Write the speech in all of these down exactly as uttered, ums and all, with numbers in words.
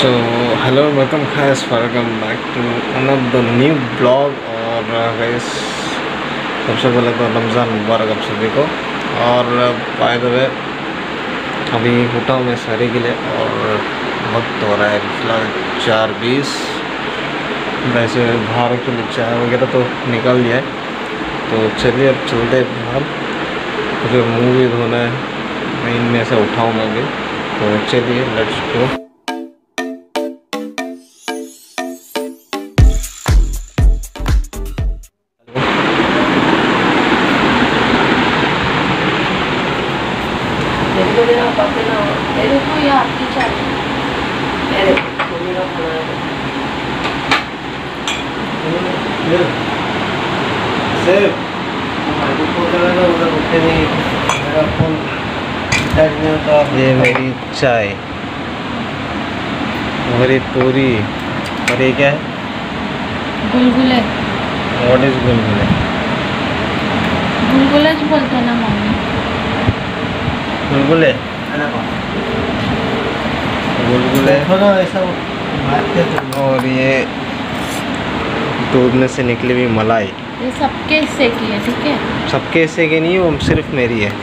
So hello welcome guys, welcome back to another new blog. और guys सबसे पहले तो रमज़ान मुबारक आप सभी को। और बाय द वे अभी उठा हूँ मैं सारी के लिए और वक्त हो रहा है फिलहाल चार बीस। वैसे बाहर के लिए चाय वगैरह तो निकल गया है, तो चलिए अब चलते बाहर। मुझे मुँह भी धोना है, मैं इनमें से उठाऊँ मैं भी, तो चलिए लेट्स गो। देखो मेरा पापा ना मेरे को ये आपकी चाहिए मेरे को मेरा खाना है सर हमारे को उधर ना उधर उठे नहीं, मेरा फोन टच नहीं होता। ये मेरी चाय, मेरी पूरी। और ये क्या है? गुलगुले। व्हाट इज गुलगुले? गुलगुले जो बोलते हैं ना मम्मी। गुलगुले गुलगुले ऐसा। और ये दूध में से निकली हुई मलाई, ये सबके हिस्से की है, ठीक है? सबके हिस्से की नहीं, वो सिर्फ मेरी है।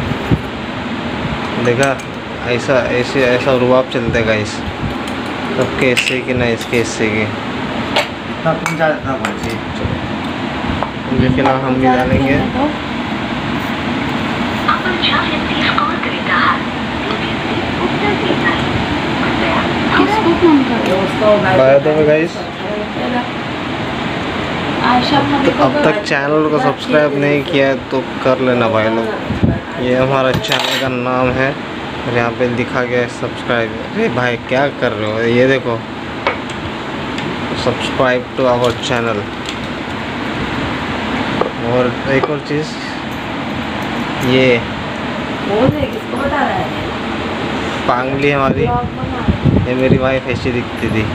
देखा, ऐसा ऐसे ऐसा रुआब चलते गाइस, सबके हिस्से की ना इसके हिस्से की। लेकिन हम भी डालेंगे। किसको फोन कर by the way guys, Ayesha भाभी को अब तक चैनल को सब्सक्राइब नहीं किया है तो कर लेना भाई लोग। ये हमारा चैनल का नाम है और यहाँ पे लिखा गया है सब्सक्राइब। अरे भाई क्या कर रहे हो? ये देखो, सब्सक्राइब टू आवर चैनल। और एक और चीज़, ये किसको बता रहा है? पांगली हमारी, ये मेरी वाइफ ऐसी दिखती थी,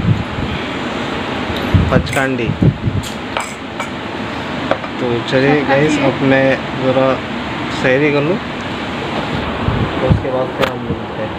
पचकांडी। तो चलिए गाइस, अब मैं ज़रा सैरी कर लूँ, तो उसके बाद फिर हम मिलते हैं।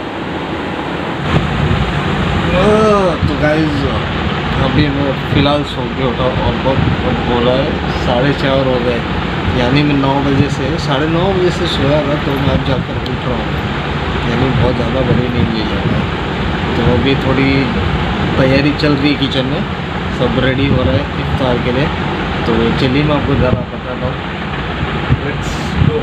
तो गाइस अभी मैं फ़िलहाल सो के उठा और बहुत बहुत हो रहा है, साढ़े चार हो गए। यानी मैं नौ बजे से साढ़े नौ बजे से सोया था, तो मैं अब जाकर उठ रहा हूँ। यानी बहुत ज़्यादा बड़ी नींद ली जाएगा। तो अभी थोड़ी तैयारी चल रही है किचन में, सब रेडी हो रहा है इफ्तार के लिए। तो चलिए मैं आपको ज़रा बताता हूँ। Let's go.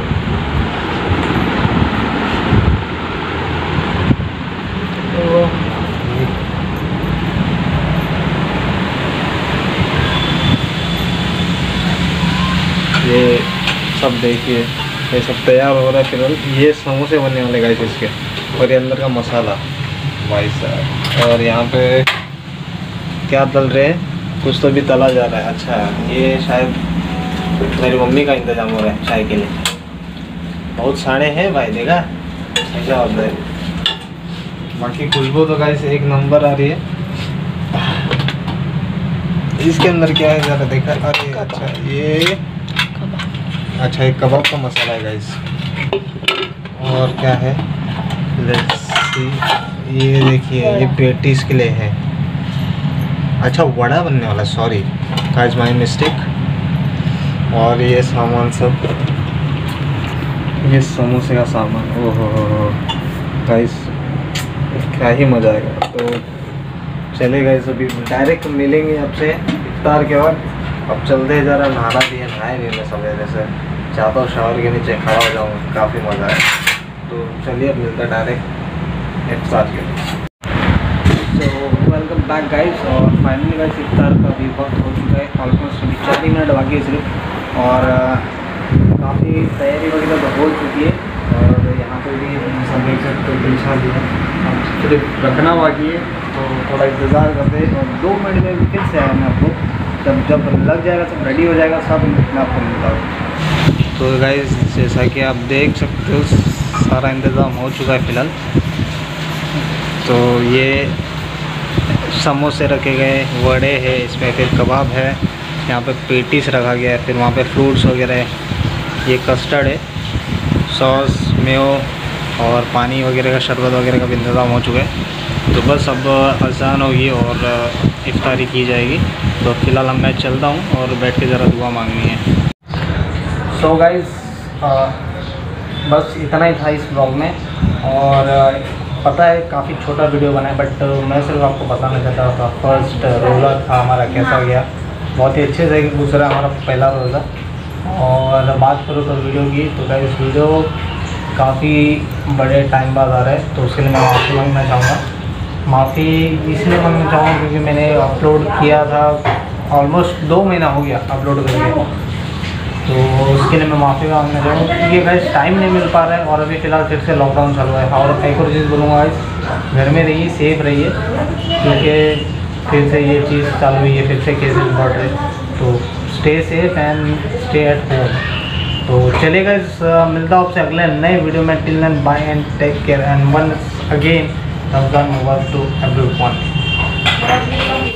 ये सब देखिए, ये सब तैयार हो रहा है। फिलहाल ये समोसे बनने वाले गाइस इसके, और ये अंदर का मसाला भाई साहब। और यहाँ पे क्या तल रहे हैं? कुछ तो भी तला जा रहा है। अच्छा, ये शायद मेरी मम्मी का इंतज़ाम हो रहा है चाय के लिए। बहुत सारे हैं भाई, देखा ऐसा होता है। बाकी खुशबू तो गाइस एक नंबर आ रही है। इसके अंदर क्या है ज़रा देखा? अरे अच्छा, ये अच्छा एक कबाब का मसाला है गाइस। और क्या है? लेट्स सी, ये देखिए, ये पेटीज के लिए है। अच्छा, वड़ा बनने वाला, सॉरी गाइस, माय मिस्टेक। और ये सामान सब, ये समोसे का सामान। ओहो हो गाइस, क्या ही मज़ा आएगा। तो चले गाइस, अभी डायरेक्ट मिलेंगे आपसे इफ्तार के बाद। अब चलते हैं, ज़रा नहाना भी है, नहाए नहीं मैं सवेरे से, चाहता हूँ शावर के नीचे खड़ा हो जाऊँ, काफ़ी मज़ा है। तो चलिए अब मिलता है डायरेक्ट इफ्तार के लिए। तो वेलकम बैक गाइस, और फाइनली गाइस इफ्तार का भी वक्त हो चुका है। ऑलमोस्ट अभी चार ही मिनट बाकी है सिर्फ, और काफ़ी तैयारी वगैरह तो हो चुकी है। और यहाँ पे भी सब देख सकते हो दिलशा भी है, सिर्फ रखना बाकी है, तो थोड़ा इंतज़ार करते हैं। और दो मिनट में भी फिर से आया मैं आपको, जब जब लग जाएगा, सब रेडी हो जाएगा, सब मैं आपको मिलता हूँ। तो गाइस जैसा कि आप देख सकते हो, सारा इंतज़ाम हो चुका है फ़िलहाल। तो ये समोसे रखे गए, वड़े है, इसमें फिर कबाब है, यहाँ पे पेटीस रखा गया है, फिर वहाँ पे फ्रूट्स वगैरह है, ये कस्टर्ड है, सॉस, मेयो और पानी वगैरह का, शरबत वगैरह का भी इंतज़ाम हो चुका है। तो बस अब अज़ान होगी और इफ्तारी की जाएगी। तो फ़िलहाल हम मैं चलता हूँ और बैठ के ज़रा दुआ मांगनी है। सो so गाइस, बस इतना ही था इस ब्लॉग में। और पता है काफ़ी छोटा वीडियो बना है, बट मैं सिर्फ आपको बताना चाहता था फर्स्ट रोज़ा था हमारा कैसा गया। बहुत ही अच्छे से गुजरा हमारा पहला रोज़ा। और बात करो तो वीडियो की, तो गाइस वीडियो काफ़ी बड़े टाइम बाद आ रहा है, तो उसके लिए मैं माफ़ी मांगना चाहूँगा। माफ़ी इसलिए मांगना चाहूँगा क्योंकि मैंने अपलोड किया था, ऑलमोस्ट दो महीना हो गया अपलोड करके, तो उसके लिए मैं माफ़ी मांगना चाहूँगा क्योंकि गाइस टाइम नहीं मिल पा रहा है। और अभी फ़िलहाल फिर से लॉकडाउन चालू है। और एक और चीज़ बोलूँगा गाइस, घर में रहिए, सेफ रहिए, क्योंकि फिर से ये चीज़ चालू हुई है, फिर से केसेस बढ़ रहे, तो stay safe and stay at home. तो चलेगा इस मिलता हूँ आपसे अगले नए वीडियो में। Till then bye and take care and once again Ramzan मुबारक टू एवरीवन।